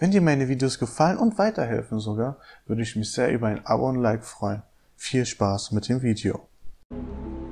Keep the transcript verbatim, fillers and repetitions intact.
Wenn dir meine Videos gefallen und weiterhelfen sogar, würde ich mich sehr über ein Abo und Like freuen. Viel Spaß mit dem Video.